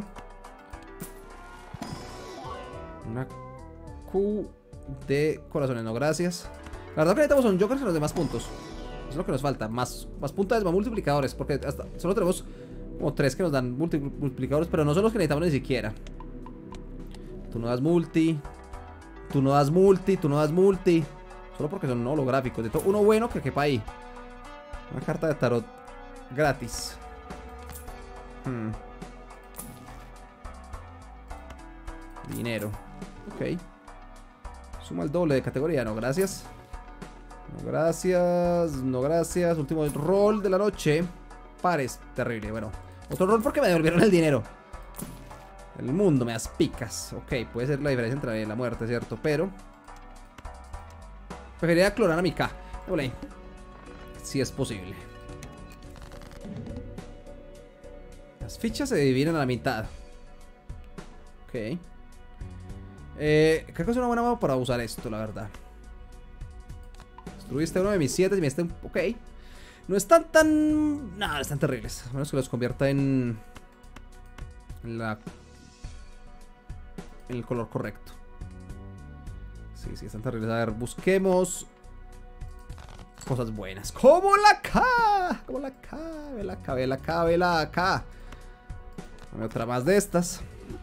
Una Q de corazones, no gracias. La verdad que necesitamos son jokers que nos dé más puntos. Eso es lo que nos falta. Más, más puntos, más multiplicadores. Porque hasta solo tenemos como tres que nos dan multi multiplicadores. Pero no son los que necesitamos ni siquiera. Tú no das multi. Tú no das multi. Tú no das multi. Solo porque son holográficos. De todo uno bueno que quepa ahí. Una carta de tarot gratis. Hmm. Dinero. Ok. Suma el doble de categoría. No, gracias. No, gracias. No, gracias. Último rol de la noche. Pares. Terrible. Bueno. Otro rol porque me devolvieron el dinero. El mundo me das picas. Ok. Puede ser la diferencia entre la muerte, ¿cierto? Pero preferiría clonar a mi K. Déjale. Si es posible. Las fichas se dividen a la mitad. Ok. Eh, creo que es una buena mano para usar esto, la verdad. Destruiste uno de mis siete y me este. Ok. No están tan. No, están terribles. A menos que los convierta en. En la. En el color correcto. Sí, sí, están terribles. A ver, busquemos cosas buenas. Como la K. Como la K. Ve la K, ve la K, ve la K. Dame otra más de estas.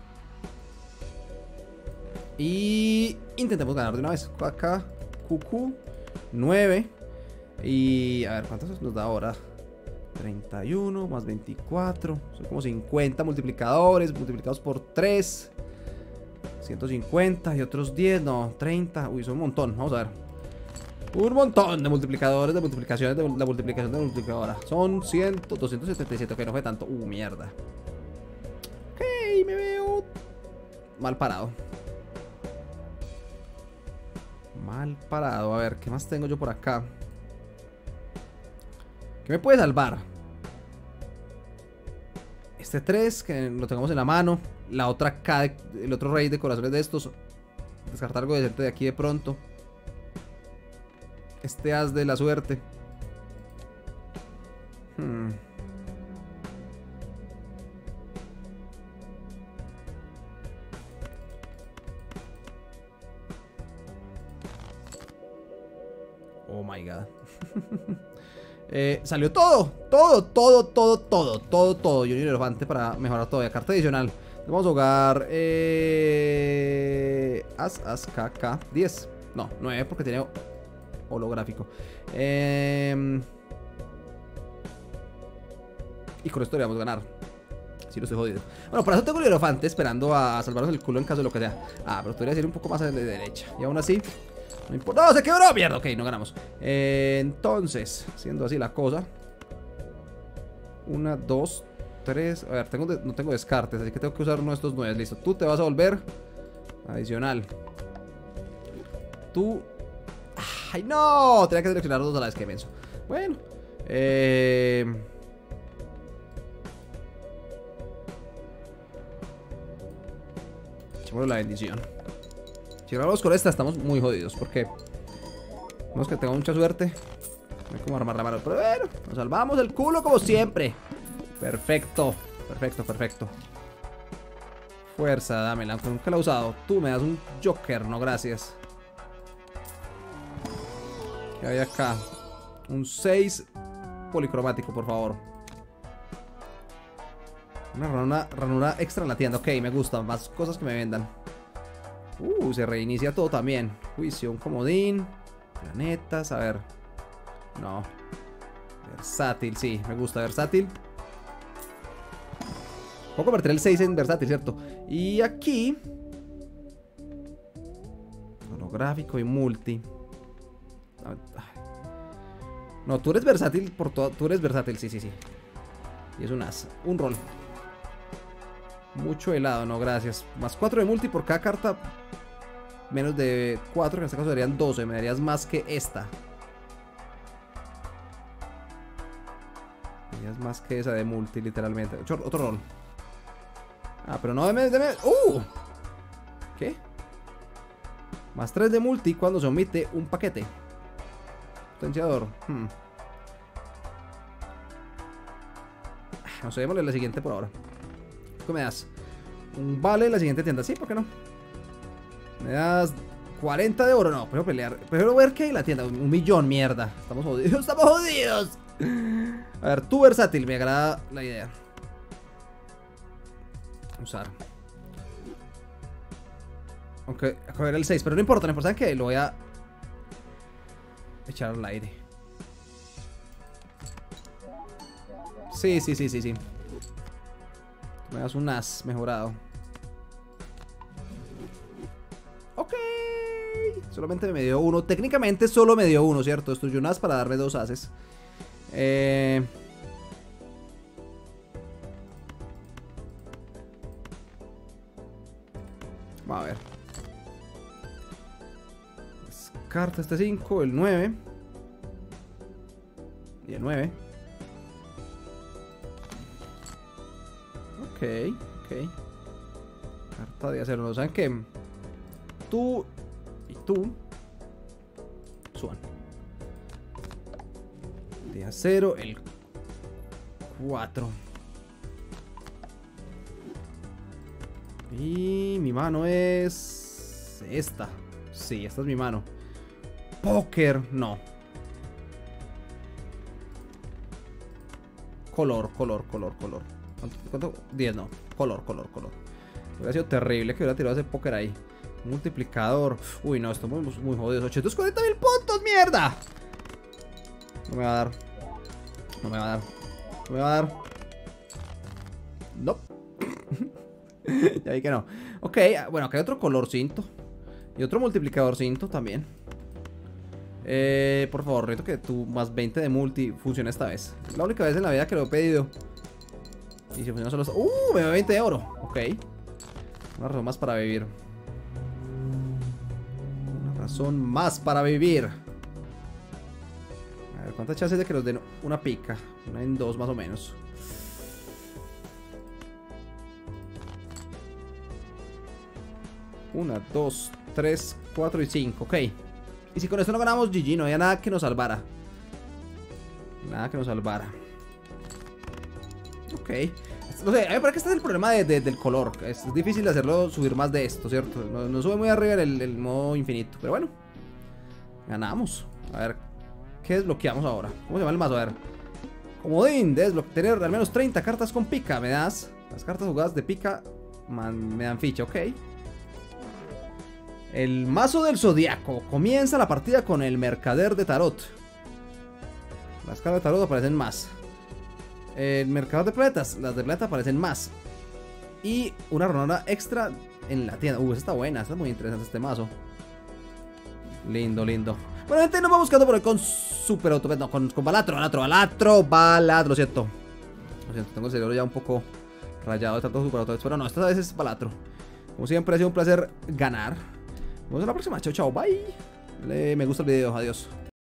Y intentemos ganar de una vez. Acá, Q Q, nueve. Y a ver, ¿cuántos nos da ahora? treinta y uno más veinticuatro. Son como cincuenta multiplicadores. Multiplicados por tres. ciento cincuenta y otros diez. No, treinta. Uy, son un montón. Vamos a ver. Un montón de multiplicadores, de multiplicaciones, de la multiplicación de multiplicadora. Son cien, doscientos setenta y siete. Ok, no fue tanto. Uh, mierda. Ok, me veo mal parado. Mal parado. A ver, ¿qué más tengo yo por acá? ¿Qué me puede salvar? Este tres, que lo tengamos en la mano. La otra K, el otro rey de corazones de estos. Descartar algo decente de aquí de pronto. Este as de la suerte. Hmm. Oh my god. eh, salió todo, todo, todo, todo, todo, todo, todo. Junior Elefante para mejorar todavía. Carta adicional. Vamos a jugar eh, As, As, K, K. diez. No, nueve porque tiene holográfico. Eh, y con esto deberíamos ganar. Si no estoy jodido. Bueno, para eso tengo el Elefante esperando a salvarnos el culo en caso de lo que sea. Ah, pero podría ir un poco más a la derecha. Y aún así. No importa. ¡No! ¡Se quebró! ¡Mierda! Ok, no ganamos. Eh, entonces, siendo así la cosa. Una, dos, tres. A ver, tengo de, no tengo descartes, así que tengo que usar uno de estos nueve. Listo. Tú te vas a volver adicional. Tú. ¡Ay, no! Tenía que seleccionar dos a la vez, que menso. Bueno. Eh. Echémosle la bendición. Si ganamos con esta estamos muy jodidos porque no es que tenga mucha suerte. No hay como armar la mano, pero bueno, nos salvamos el culo como siempre. Perfecto, perfecto, perfecto. Fuerza, dámela, aunque nunca la he usado. Tú me das un Joker, no gracias. ¿Qué hay acá? Un seis policromático, por favor. Una ranura, ranura extra en la tienda. Ok, me gusta, más cosas que me vendan. Uh, se reinicia todo también. Juicio, un comodín. Planetas, a ver. No. Versátil, sí, me gusta, versátil. Puedo convertir el seis en versátil, ¿cierto? Y aquí holográfico y multi. No, tú eres versátil por todo. Tú eres versátil, sí, sí, sí. Y es un as, un rol. Mucho helado, no, gracias. Más cuatro de multi por cada carta. Menos de cuatro, que en este caso serían doce. Me darías más que esta. Me más que esa de multi, literalmente. Otro, otro rol. Ah, pero no, deme, deme. ¡Uh! ¿Qué? Más tres de multi cuando se omite un paquete. Potenciador. Hmm. No sé, démosle la siguiente por ahora. ¿Qué me das? Un vale en la siguiente tienda. Sí, ¿por qué no? Me das cuarenta de oro. No, prefiero pelear. Prefiero ver qué hay en la tienda. Un millón, mierda. Estamos jodidos. Estamos jodidos. A ver, tú versátil. Me agrada la idea. Usar. Aunque coger el seis. Pero no importa. No importa. ¿Saben qué? Lo voy a echar al aire. Sí, sí, sí, sí, sí. Me das un as mejorado. Ok. Solamente me dio uno. Técnicamente solo me dio uno, ¿cierto? Destruyó un as para darme dos ases. Eh... Vamos a ver. Descarta este cinco, el nueve. Y el nueve. Ok, ok. Carta de acero. ¿No saben qué? Tú y tú suban. De acero, el cuatro. Y mi mano es esta. Sí, esta es mi mano. Póker, no. Color, color, color, color. ¿Cuánto? ¿Cuánto? diez, no. Color, color, color. Hubiera sido terrible que hubiera tirado ese póker ahí. Multiplicador. Uy, no, esto es muy, muy jodido. ochocientos cuarenta mil puntos, mierda. No me va a dar. No me va a dar. No me va a dar. No. Ya vi que no. Ok, bueno, acá hay otro colorcinto. Y otro multiplicadorcinto también. Eh, por favor, necesito que tu más veinte de multi funcione esta vez. Es la única vez en la vida que lo he pedido. Y si funciona solo... ¡Uh! Me da veinte de oro. Ok. Una razón más para vivir. Una razón más para vivir. A ver, ¿cuántas chances de que nos den una pica? Una en dos más o menos. Una, dos, tres, cuatro y cinco. Ok. Y si con esto no ganamos, G G, no había nada que nos salvara. Nada que nos salvara. Ok. No sé, a mí me parece que este es el problema de, de, del color. Es difícil hacerlo subir más de esto, ¿cierto? No, no sube muy arriba el, el modo infinito. Pero bueno. Ganamos. A ver. ¿Qué desbloqueamos ahora? ¿Cómo se llama el mazo? A ver. Comodín. Tener al menos treinta cartas con pica. ¿Me das? Las cartas jugadas de pica man, me dan ficha, ok. El mazo del zodiaco. Comienza la partida con el mercader de tarot. Las cartas de tarot aparecen más. El mercador de planetas. Las de plata aparecen más. Y una ranura extra en la tienda. Uh, esa está buena. Está muy interesante este mazo. Lindo, lindo. Bueno, gente, nos vamos quedando por ahí con Super Auto. No, con, con Balatro, Balatro, Balatro, Balatro. Lo siento. Lo siento, tengo el cerebro ya un poco rayado de tanto Super Auto. Pero no, esta vez es Balatro. Como siempre, ha sido un placer ganar. Nos vemos en la próxima. Chao, chao. Bye. Le, me gusta el video. Adiós.